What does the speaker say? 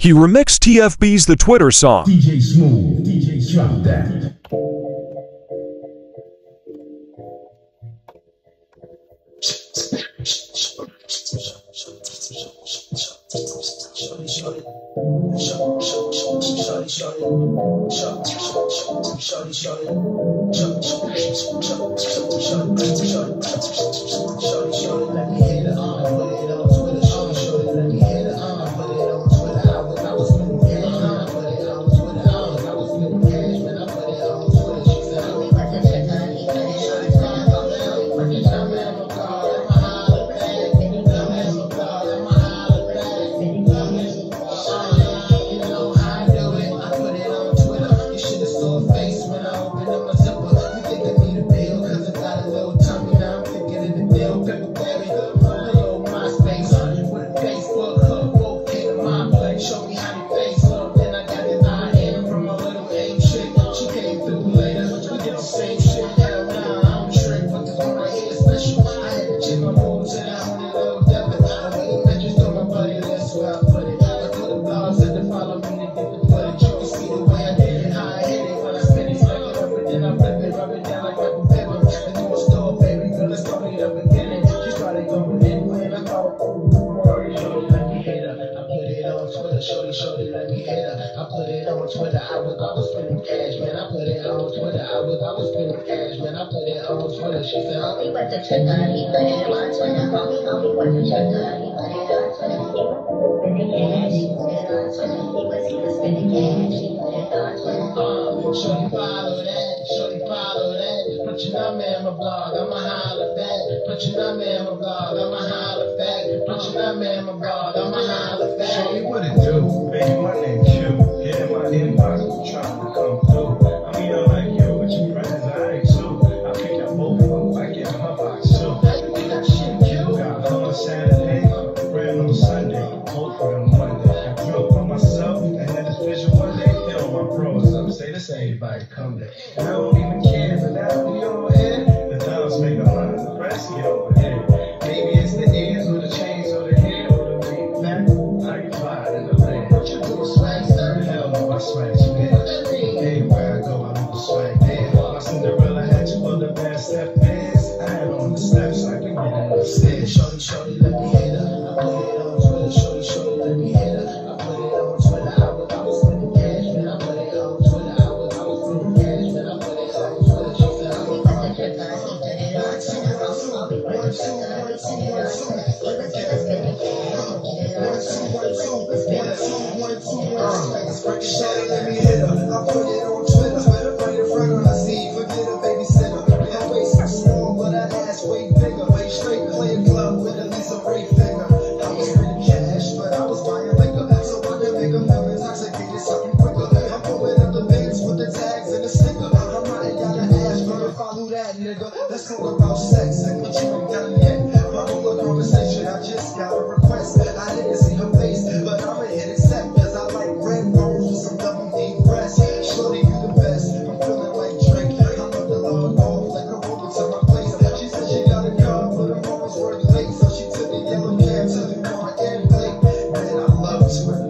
He remixed TFB's The Twitter song. DJ Smoov, DJ drop that. Shorty, let me hit her. I put it on Twitter. I was spending cash, man. I put it on Twitter. I was spending cash, man. I put it on Twitter. She said, homie, what's the trigger? He put it on Twitter. Homie, what's the trigger? He put it on Twitter. He was spending cash. He put it on Twitter. He was spending cash. He put it on Twitter. Shorty follow that. Shorty follow that. Put your number in my blog. I'ma holler back. Put your number in my blog. I'ma holler back. Put your number in my blog. I'ma holler back. Shorty, what it do? Baby, my name Q. Hit in my inbox, trying to come through. I mean, I like you, but your friends, I ain't too. I picked up both of them, I get her box too. That shit cute. Got her on Saturday, ran on Sunday, both of them Monday. I drove by myself and had this vision one day. Hit on my bros, I'm say this ain't everybody come there. And I don't even care, but now we over here. The dogs make a lot of the rest get over here. Maybe it's the ears or the chains or the hair or the big back. I get fired in the land. What you do, swag, sir? Hell no, I swag spin. Everywhere I go, I move swag there. My Cinderella had two other bad step fans. I had on the steps, I can get in the stairs. Shorty, let me hit her. I put it on Twitter. Shorty, let me hit her. I put it on Twitter. I was spending cash, man. I put it on Twitter. I was spending cash, man. I put it on Twitter. She said, I'm going to put it on Shorty, let me hit her. I put it on Twitter. Right in front of her, see, forget a babysitter. Her waist so small, but her ass way bigger. Way straight, play a club with at least a great figure. I was spending cash, but I was buying liquor. So I can make a feel intoxicated, something quicker. I'm pulling up the bins with the tags and the sticker. I'm riding down the Ashburn, follow that nigga. Let's talk about sex and what you ain't done yet. My whole conversation, I just got a request. I didn't see her face, but I'ma hit accept. Cause I like red rose with some double D breasts. Shorty, you the best. I'm feeling like Drake. I'm up the log off like a woman to my place. She said she got a car, but her mom was working late. So she took the yellow cab to the car and late. Man, I love Twitter.